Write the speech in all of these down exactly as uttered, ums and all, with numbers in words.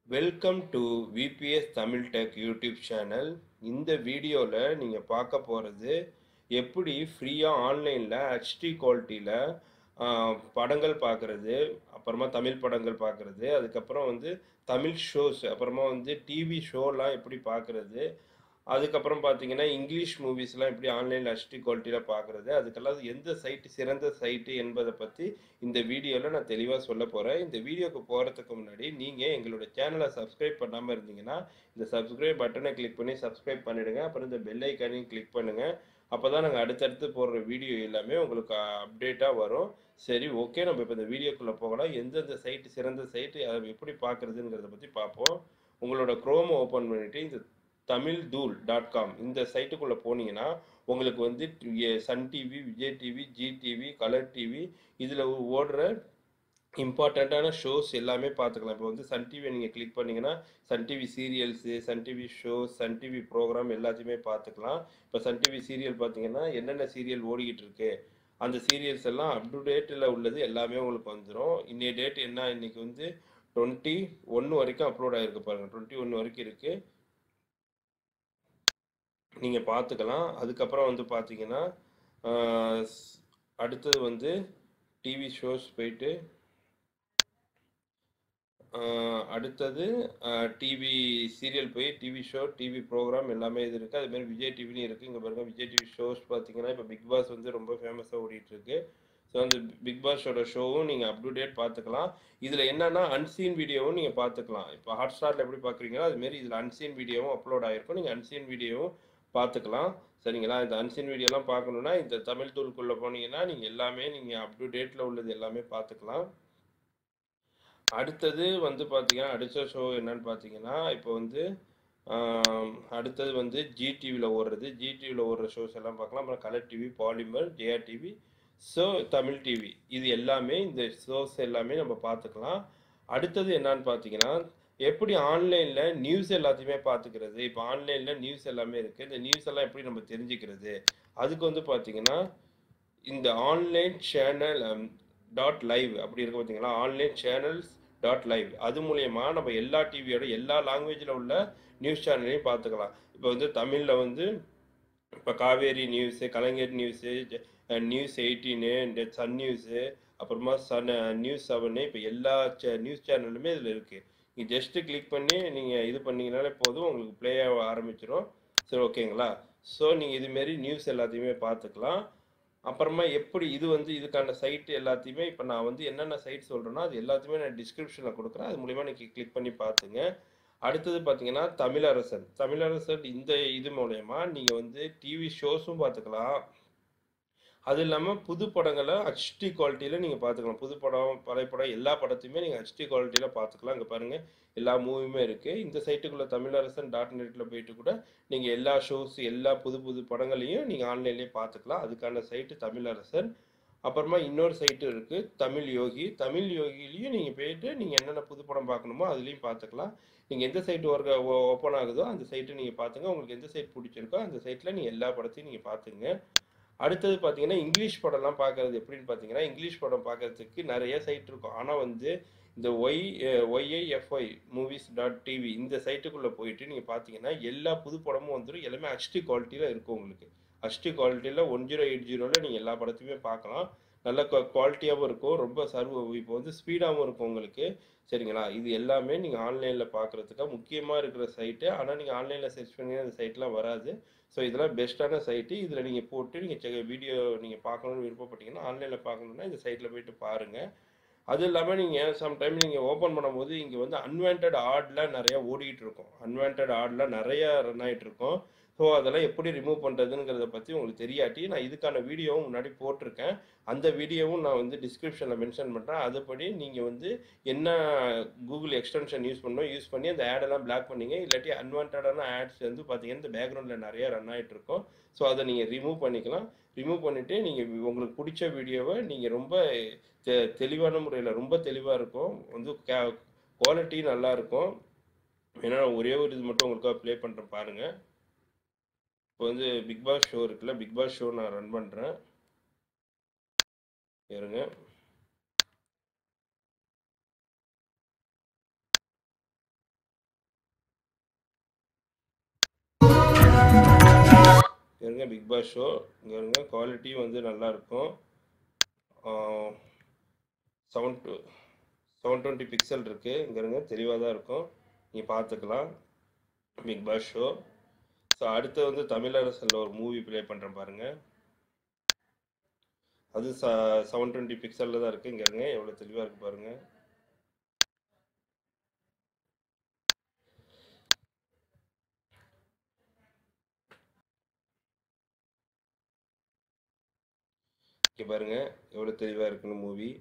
Welcome to VBS Tamil tech YouTube channel. இந்த வீடியோவில் நீங்கள் பார்க்க போகிறது எப்படி ஃப்ரீயாக ஆன்லைனில் ஹெச்டி குவாலிட்டியில் படங்கள் பார்க்குறது, அப்புறமா தமிழ் படங்கள் பார்க்குறது, அதுக்கப்புறம் வந்து தமிழ் ஷோஸ், அப்புறமா வந்து டிவி ஷோலாம் எப்படி பார்க்குறது, அதுக்கப்புறம் பார்த்தீங்கன்னா இங்கிலீஷ் மூவிஸ்லாம் எப்படி ஆன்லைனில் ஹெச்டி குவாலிட்டியில் பார்க்குறது, அதுக்கெல்லாம் எந்த சைட்டு சிறந்த சைட்டு என்பதை பற்றி இந்த வீடியோவில் நான் தெளிவாக சொல்ல போகிறேன். இந்த வீடியோக்கு போகிறதுக்கு முன்னாடி நீங்கள் எங்களோட சேனலை சப்ஸ்கிரைப் பண்ணாமல் இருந்தீங்கன்னா இந்த சப்ஸ்கிரைப் பட்டனை கிளிக் பண்ணி சப்ஸ்கிரைப் பண்ணிவிடுங்க. அப்புறம் இந்த பெல் ஐக்கானையும் கிளிக் பண்ணுங்கள். அப்போ தான் நாங்கள் அடுத்தடுத்து போடுற வீடியோ எல்லாமே உங்களுக்கு அப்டேட்டாக வரும். சரி, ஓகே, நம்ம இப்போ இந்த வீடியோக்குள்ளே போகலாம். எந்தெந்த சைட்டு சிறந்த சைட்டு, அதை எப்படி பார்க்குறதுங்கிறத பற்றி பார்ப்போம். உங்களோட குரோமை ஓப்பன் பண்ணிவிட்டு இந்த தமிழ் தூள் டாட் காம் இந்த சைட்டுக்குள்ளே போனீங்கன்னா உங்களுக்கு வந்து Sun TV, Vijay TV, Zee TV, colour TV, இதில் ஓடுற இம்பார்ட்டண்ட்டான ஷோஸ் எல்லாமே பார்த்துக்கலாம். இப்போ வந்து சன் டிவியை நீங்கள் கிளிக் பண்ணிங்கன்னா Sun TV serials, Sun TV shows, Sun TV program எல்லாத்தையுமே பார்த்துக்கலாம். இப்போ சன் டிவி சீரியல் பார்த்தீங்கன்னா என்னென்ன சீரியல் ஓடிக்கிட்டு இருக்கு, அந்த சீரியல்ஸ் எல்லாம் அப் டு டேட்டில் உள்ளது எல்லாமே உங்களுக்கு வந்துடும். இன்னைய டேட் என்ன, இன்னைக்கு வந்து டுவெண்ட்டி ஒன்று வரைக்கும் அப்லோட் ஆகிருக்கு பாருங்கள். டுவெண்ட்டி ஒன்று வரைக்கும் இருக்குது, நீங்கள் பார்த்துக்கலாம். அதுக்கப்புறம் வந்து பார்த்தீங்கன்னா அடுத்தது வந்து டிவி ஷோஸ் போயிட்டு அடுத்தது டிவி சீரியல் போய் டிவி ஷோ, டிவி ப்ரோக்ராம் எல்லாமே இது இருக்குது. அதுமாரி விஜய் டிவிலையும் இருக்குது. இங்கே பாருங்கள், விஜய் டிவி ஷோஸ் பார்த்தீங்கன்னா இப்போ பிக் பாஸ் வந்து ரொம்ப ஃபேமஸாக ஓடிட்டுருக்கு. ஸோ அந்த பிக் பாஸோட ஷோவும் நீங்கள் அப் டு டேட் பார்த்துக்கலாம். இதில் என்னென்னா அன்சீன் வீடியோவும் நீங்கள் பார்த்துக்கலாம். இப்போ ஹாட் ஸ்டாரில் எப்படி பார்க்குறீங்களோ அதுமாரி இதில் அன்சீன் வீடியோவும் அப்லோட் ஆகிருக்கும். நீங்கள் அன்சீன் வீடியோவும் பார்த்துக்கலாம். சரிங்களா? இந்த அன்சீன் வீடியோலாம் பார்க்கணுன்னா இந்த தமிழ் தூளுக்குள்ளே போனீங்கன்னா நீங்கள் எல்லாமே நீங்கள் அப் டு டேட்டில் உள்ளது எல்லாமே பார்த்துக்கலாம். அடுத்தது வந்து பார்த்தீங்கன்னா அடுத்த ஷோ என்னன்னு பார்த்தீங்கன்னா இப்போ வந்து அடுத்தது வந்து ஜி டிவியில் ஓடுறது, ஜி டிவியில் ஓடுற ஷோஸ் எல்லாம் பார்க்கலாம். அப்புறம் colour TV, Polimer, Jaya TV, so Tamil TV, இது எல்லாமே இந்த ஷோஸ் எல்லாமே நம்ம பார்த்துக்கலாம். அடுத்தது என்னன்னு பார்த்தீங்கன்னா எப்படி ஆன்லைனில் நியூஸ் எல்லாத்தையுமே பார்த்துக்கிறது. இப்போ ஆன்லைனில் நியூஸ் எல்லாமே இருக்குது. இந்த நியூஸ் எல்லாம் எப்படி நம்ம தெரிஞ்சுக்கிறது, அதுக்கு வந்து பார்த்தீங்கன்னா இந்த ஆன்லைன் சேனல் டாட் லைவ் அப்படி இருக்கு பார்த்தீங்களா, ஆன்லைன் சேனல்ஸ் டாட் லைவ், அது மூலயமா நம்ம எல்லா டிவியோட எல்லா லாங்குவேஜில் உள்ள நியூஸ் சேனலையும் பார்த்துக்கலாம். இப்போ வந்து தமிழில் வந்து இப்போ Kaveri news, Kalaignar news, news eighteen, Sun news, அப்புறமா சன் நியூஸ் செவனு, இப்போ எல்லா சே நியூஸ் சேனலுமே இதில் இருக்குது. நீங்கள் ஜஸ்ட்டு கிளிக் பண்ணி நீங்கள் இது பண்ணிங்கனாலே போதும், உங்களுக்கு ப்ளே ஆக ஆரம்பிச்சிடும். சரி, ஓகேங்களா? ஸோ நீங்கள் இதுமாரி நியூஸ் எல்லாத்தையுமே பார்த்துக்கலாம். அப்புறமா எப்படி இது வந்து இதுக்கான சைட்டு எல்லாத்தையுமே இப்போ நான் வந்து என்னென்ன சைட் சொல்கிறேன்னா அது எல்லாத்தையுமே நான் டிஸ்கிரிப்ஷனில் கொடுக்குறேன். அது மூலிமா நீங்கள் கிளிக் பண்ணி பார்த்துங்க. அடுத்தது பார்த்தீங்கன்னா தமிழரசன், தமிழரசன் இந்த இது மூலயமா நீங்கள் வந்து டிவி ஷோஸும் பார்த்துக்கலாம். அது இல்லாமல் புது படங்களை ஹெச்டி குவாலிட்டியில் நீங்கள் பார்த்துக்கலாம். புது படம், பழைய படம், எல்லா படத்தையுமே நீங்கள் ஹெச்டி குவாலிட்டியில் பார்த்துக்கலாம். இங்கே பாருங்கள், எல்லா மூவியுமே இருக்குது. இந்த சைட்டுக்குள்ளே தமிழரசன் டாட் நெட்டில் போயிட்டு கூட நீங்கள் எல்லா ஷோஸ், எல்லா புது புது படங்களையும் நீங்கள் ஆன்லைன்லேயே பார்த்துக்கலாம். அதுக்கான சைட்டு தமிழரசன். அப்புறமா இன்னொரு சைட்டு இருக்குது தமிழ் யோகி. தமிழ் யோகிலையும் நீங்கள் போயிட்டு நீங்கள் என்னென்ன புது படம் பார்க்கணுமோ அதுலேயும் பார்த்துக்கலாம். நீங்கள் எந்த சைட்டு ஒர்க் ஓப்பன் ஆகுதோ அந்த சைட்டை நீங்கள் பார்த்துங்க. உங்களுக்கு எந்த சைட் பிடிச்சிருக்கோ அந்த சைட்டில் நீங்கள் எல்லா படத்தையும் நீங்கள் பார்த்துங்க. அடுத்தது பார்த்தீங்கன்னா இங்கிலீஷ் படம்லாம் பார்க்குறது எப்படின்னு பார்த்தீங்கன்னா இங்கிலீஷ் படம் பார்க்குறதுக்கு நிறைய சைட் இருக்கும். ஆனால் வந்து இந்த Y YIFY movies dot TV இந்த சைட்டுக்குள்ளே போயிட்டு நீங்கள் பார்த்தீங்கன்னா எல்லா புது படமும் வந்துடும். எல்லாமே ஹெச்டி குவாலிட்டியில் இருக்கும். உங்களுக்கு ஹெச்டி குவாலிட்டியில் ஒன் ஜீரோ எயிட் ஜீரோவில் நீங்கள் எல்லா படத்தையுமே பார்க்கலாம். நல்ல குவாலிட்டியாகவும் இருக்கும், ரொம்ப சர்வ இப்போ வந்து ஸ்பீடாகவும் இருக்கும் உங்களுக்கு. சரிங்களா? இது எல்லாமே நீங்கள் ஆன்லைனில் பார்க்குறதுக்காக முக்கியமாக இருக்கிற சைட்டு. ஆனால் நீங்கள் ஆன்லைனில் சர்ச் பண்ணி அந்த சைட்லாம் வராது. ஸோ இதெல்லாம் பெஸ்ட்டான சைட்டு. இதில் நீங்கள் போட்டு நீங்கள் செ வீடியோ நீங்கள் பார்க்கணுன்னு விருப்பப்பட்டீங்கன்னா ஆன்லைனில் பார்க்கணுன்னா இந்த சைட்டில் போய்ட்டு பாருங்கள். அது இல்லாமல் நீங்கள் சம்டைம் நீங்கள் ஓப்பன் பண்ணும்போது இங்கே வந்து அன்வான்ட் ஆட்லாம் நிறையா ஓடிக்கிட்டு இருக்கும். அன்வான்ட் ஆட்லாம் நிறையா ரன் ஆகிட்டு இருக்கும். ஸோ அதெல்லாம் எப்படி ரிமூவ் பண்ணுறதுங்கிறத பற்றி உங்களுக்கு தெரியாட்டி நான் இதுக்கான வீடியோவும் முன்னாடி போட்டிருக்கேன். அந்த வீடியோவும் நான் வந்து டிஸ்கிரிப்ஷனில் மென்ஷன் பண்ணுறேன். அதுபடி நீங்கள் வந்து என்ன கூகுள் எக்ஸ்டென்ஷன் யூஸ் பண்ணணும் யூஸ் பண்ணி அந்த ஆடெல்லாம் பிளாக் பண்ணிங்க. இல்லாட்டி அன்வான்டான ஆட்ஸ் வந்து பார்த்தீங்கன்னா இந்த பேக்ரவுண்டில் நிறையா ரன் ஆகிட்டு இருக்கும். ஸோ அதை நீங்கள் ரிமூவ் பண்ணிக்கலாம். ரிமூவ் பண்ணிவிட்டு நீங்கள் உங்களுக்கு பிடிச்ச வீடியோவை நீங்கள் ரொம்ப தெ தெளிவான முறையில் ரொம்ப தெளிவாக இருக்கும். வந்து கே குவாலிட்டி நல்லாயிருக்கும். ஏன்னா ஒரே ஒரு இது மட்டும் உங்களுக்காக ப்ளே பண்ணுறேன் பாருங்கள். இப்போ வந்து பிக் பாஸ் ஷோ இருக்குல்ல, பிக் பாஸ் ஷோ நான் ரன் பண்ணுறேன். இருங்க. இருங்க பிக் பாஸ் ஷோ. இங்கே இருங்க குவாலிட்டியும் வந்து நல்லாயிருக்கும். Seven two seven twenty pixel இருக்குது. இங்கே இருங்க தெளிவாக தான் இருக்கும், நீங்கள் பார்த்துக்கலாம் பிக் பாஸ் ஷோ. ஸோ அடுத்து வந்து தமிழரசனில் ஒரு மூவி ப்ளே பண்ணுறேன் பாருங்கள். அது ச செவன் டுவெண்ட்டி பிக்சலில் தான் இருக்குது. இங்கே இருங்க எவ்வளோ தெளிவாக இருக்குது பாருங்கள். இங்கே பாருங்கள் எவ்வளோ தெளிவாக இருக்குன்னு மூவி.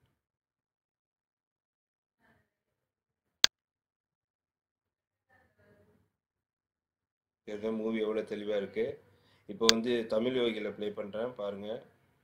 இருக்க மூவி எவ்வளோ தெளிவாக இருக்குது. இப்போ வந்து தமிழ் யோகியில் ப்ளே பண்ணுறேன் பாருங்கள்.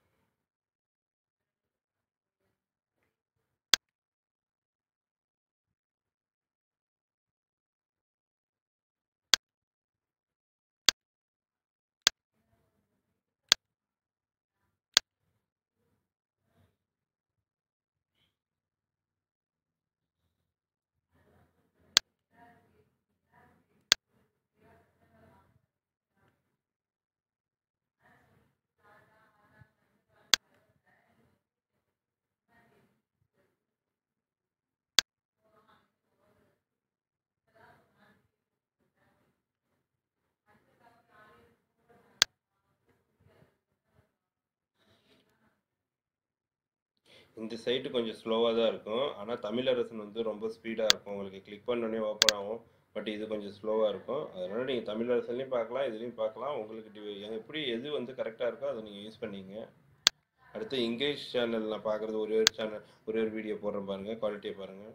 இந்த சைட்டு கொஞ்சம் ஸ்லோவாக தான் இருக்கும், ஆனால் தமிழரசன் வந்து ரொம்ப ஸ்பீடாக இருக்கும். உங்களுக்கு கிளிக் பண்ணோடனே ஓப்பன் ஆகும். பட் இது கொஞ்சம் ஸ்லோவாக இருக்கும். அதனால் நீங்கள் தமிழரசன்லையும் பார்க்கலாம், இதுலேயும் பார்க்கலாம். உங்களுக்கு டி எப்படி எது வந்து கரெக்டாக இருக்கோ அதை நீங்கள் யூஸ் பண்ணிங்க. அடுத்து இங்கிலீஷ் சேனல் நான் பார்க்குறது ஒரே ஒரு சேனல் ஒரே ஒரு வீடியோ போடுறேன் பாருங்கள், குவாலிட்டியை பாருங்கள்.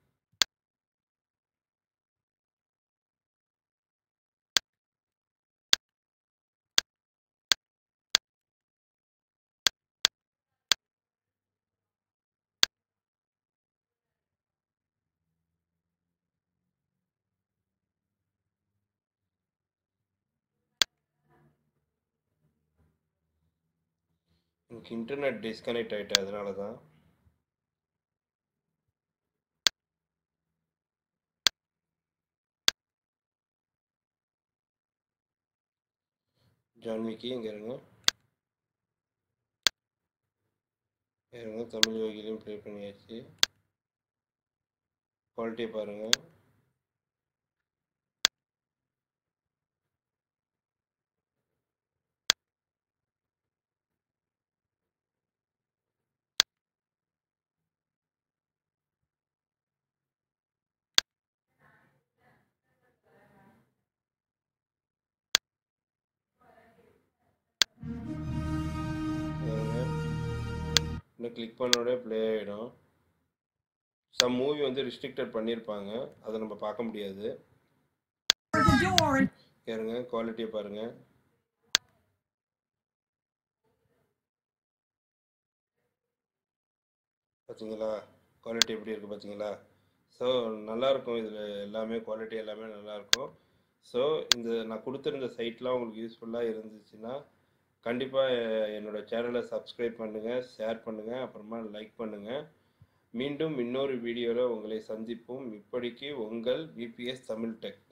எனக்கு இன்டர்நெட் டிஸ்கனெக்ட் ஆகிட்டு அதனால தான். ஜான்விக்கு இங்கே இருங்க இருங்க தமிழ் யோகிலையும் ப்ளே பண்ணியாச்சு. குவாலிட்டியை பாருங்கள். இன்னும் கிளிக் பண்ணோடனே ப்ளே ஆகிடும். சம் மூவி வந்து ரிஸ்ட்ரிக்டட் பண்ணியிருப்பாங்க, அதை நம்ம பார்க்க முடியாது. பாருங்க குவாலிட்டியை பாருங்க. பார்த்தீங்களா குவாலிட்டி எப்படி இருக்குது பார்த்தீங்களா? ஸோ நல்லாயிருக்கும், இதில் எல்லாமே குவாலிட்டி எல்லாமே நல்லாயிருக்கும். ஸோ இந்த நான் கொடுத்துருந்த சைட்லாம் உங்களுக்கு யூஸ்ஃபுல்லாக இருந்துச்சுன்னா கண்டிப்பாக என்னோடய சேனலை சப்ஸ்கிரைப் பண்ணுங்கள், ஷேர் பண்ணுங்கள், அப்புறமா லைக் பண்ணுங்கள். மீண்டும் இன்னொரு வீடியோவில் உங்களை சந்திப்போம். இப்படிக்கு உங்கள் விபிஎஸ் தமிழ் டெக்.